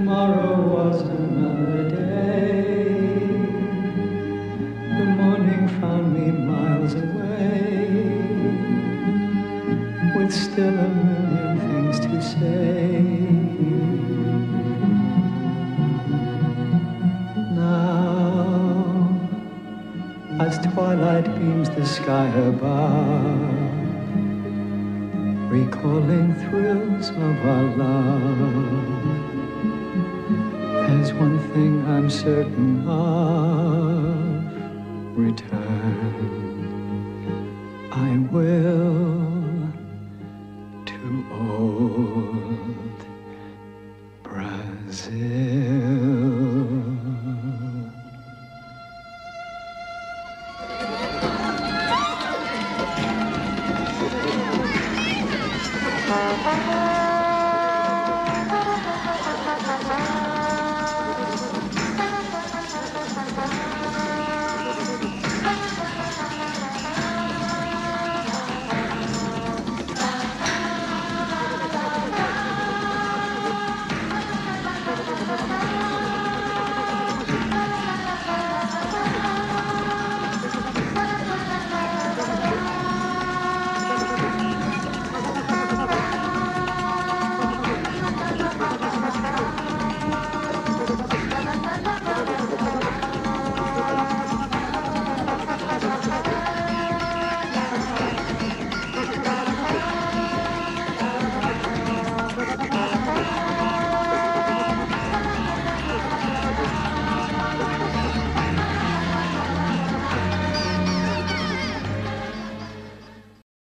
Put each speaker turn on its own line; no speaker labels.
Tomorrow was another day. The morning found me miles away, with still a million things to say. Now, as twilight beams the sky above, recalling thrills of our love, there's one thing I'm certain of: return I will to old Brazil.